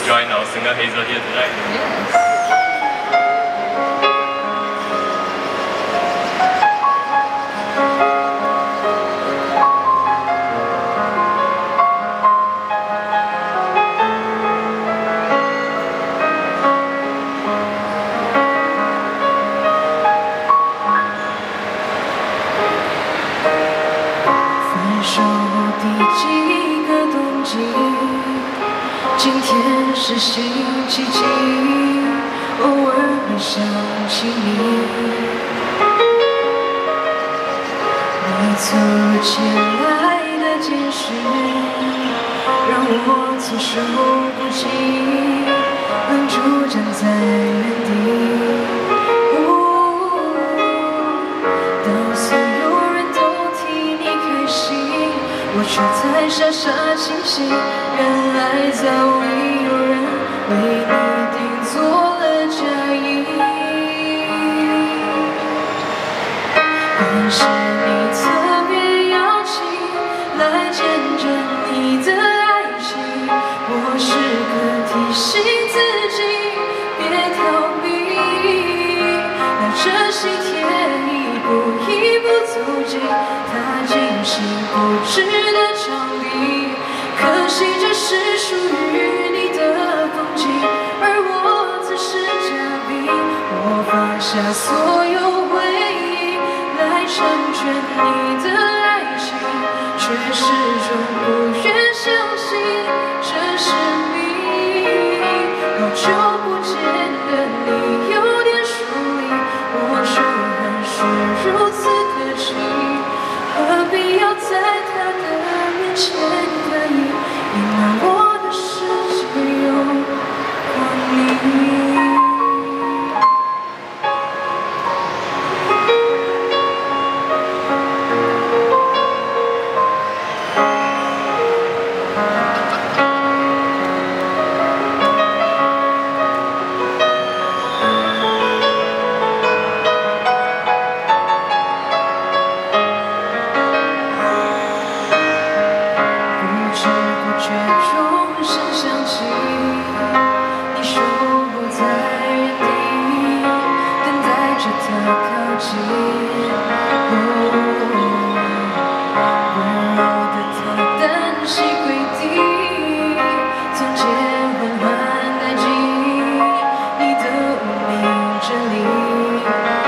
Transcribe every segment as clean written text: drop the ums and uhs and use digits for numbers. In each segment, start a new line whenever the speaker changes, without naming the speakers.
join our singer Hazel here tonight.
Yes. 今天是星期几？偶尔会想起你。你突如其来的简讯，让我措手不及，愣住站在原地。当所有人都替你开心，我却在傻傻清醒。 原来早已有人为你订做了嫁衣，感谢你特别邀请来见证你的爱情。我时刻提醒自己别逃避，拿着喜帖一步一步走进他精心布置的场地。 可惜这是属于你的风景，而我只是嘉宾。我放下所有回忆来成全你的爱情，却始终不愿相信这是你。好久不见的你有点疏离，我说很是如此可惜，何必要在他的面前可以？ 因为我的世界有过你。钟声响起，你守候在原地，等待着他靠近。温柔的他单膝跪地，从结婚换代际，你的无名真理。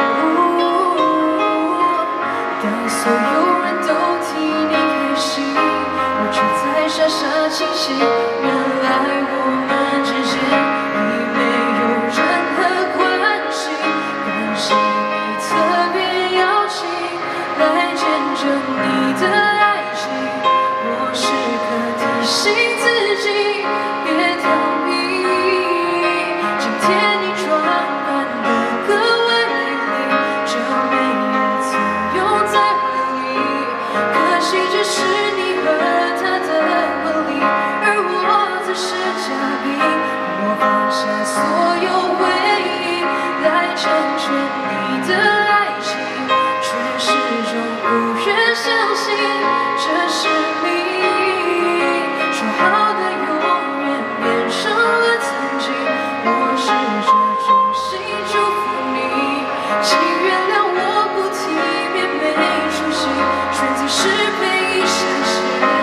当所有人都替你开心，我却在傻傻清醒。 原来我们之间已没有任何关系，感谢你特别邀请来见证你的爱情。我时刻提醒自己别逃避，今天你装扮得格外美丽，这美也曾拥在怀里。可惜这是你和他的婚礼。 只是嘉宾，我放下所有回忆来成全你的爱情，却始终不愿相信这是你。说好的永远变成了曾经，我试着衷心祝福你，请原谅我不体面没出息，选择适配一下线。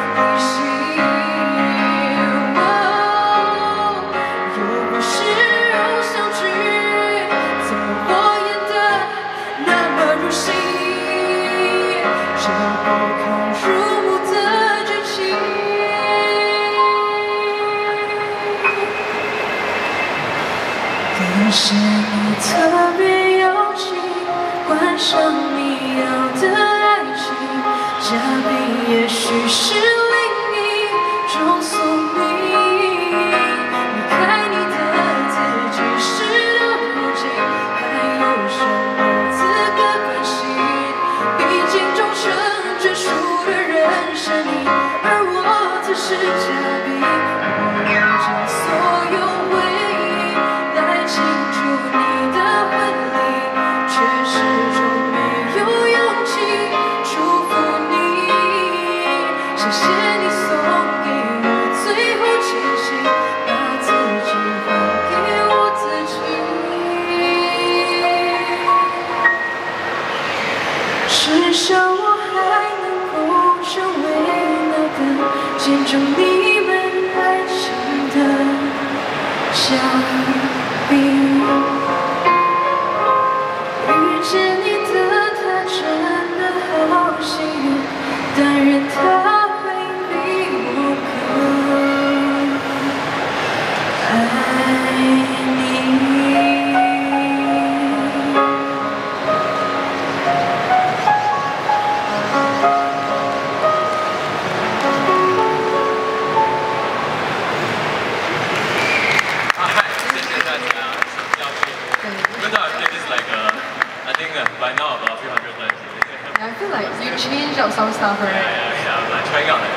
感谢你特别邀请，观赏你要的爱情，嘉宾也许是另一种宿命。离开你的自己，事到如今，还有什么资格关心？毕竟终成眷属的人是你，而我只是嘉宾。我用尽所有回忆来庆祝你的婚礼，却始终没有勇气祝福你。谢谢。 相比，遇见你的他真的好幸运，但愿他会比我更爱你。
By now about 300 times.
Yeah, I feel like you changed out some stuff, right?
Yeah. I'm like trying out like